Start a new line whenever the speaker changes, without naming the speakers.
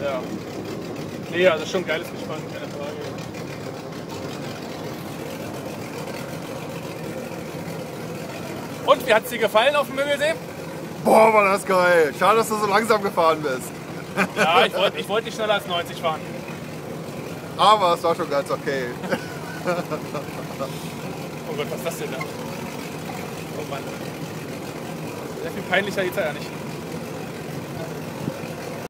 Ja. Nee, also schon ein geiles Gespann, keine Frage. Und, wie hat es dir gefallen auf dem Müggelsee?
Boah, war das geil. Schade, dass du so langsam gefahren bist.
Ja, ich wollte nicht schneller als 90 fahren.
Aber es war schon ganz okay.
Oh Gott, was ist das denn da? Oh Mann. Sehr viel peinlicher geht's ja nicht.